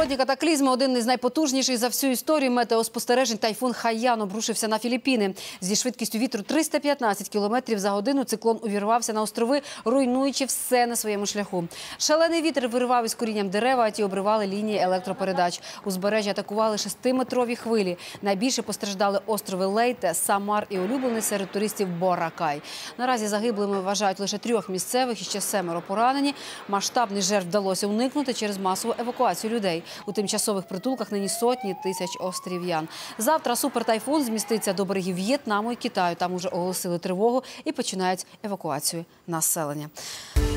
Природні катаклізми – один із найпотужніших за всю історію метеоспостережень. Тайфун Хайян обрушився на Філіппіни. Зі швидкістю вітру 315 км за годину циклон увірвався на острови, руйнуючи все на своєму шляху. Шалений вітер виривав із корінням дерева, а ті обривали лінії електропередач. Узбережжя атакували 6-метрові хвилі. Найбільше постраждали острови Лейте, Самар і улюблений серед туристів Боракай. Наразі загиблими вважають лише 3 місцевих і ще 7 поранені. Масштабних жертв вдалося уникнути через масову евакуацію людей. У тимчасових притулках нині сотні тисяч острів'ян. Завтра супертайфун зміститься до берегів В'єтнаму і Китаю. Там уже оголосили тривогу і починають евакуацію населення.